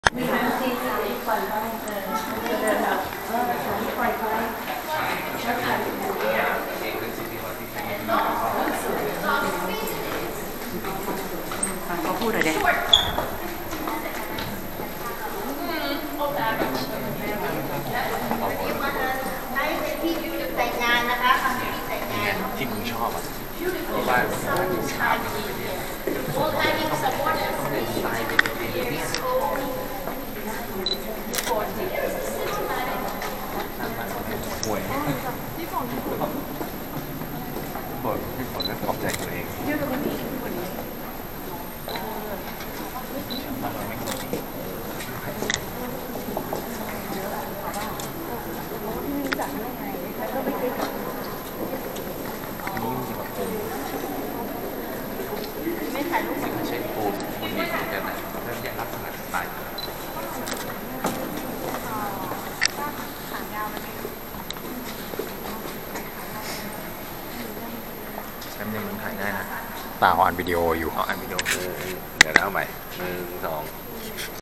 มีบางทีปล่อยไปเดินแบบปล่อยไปแล้วถ่ายฟังเขาพูดเลยเด็กแต่งงานนะคะทำพิธีแต่งงานที่มึงชอบอ่ะที่บ้านห่วยพี่ฝนก็ขอบใจตัวเองไม่ถ่ายรูปไม่ใช่ปูนมันมีเหมือนกันนะเริ่มแยกลักษณะสไตล์แชมป์ยังมันถ่ายได้นะเปล่าอันวิดีโออยู่เอาอันวิดีโอเดี๋ยวแล้วใหม่1 2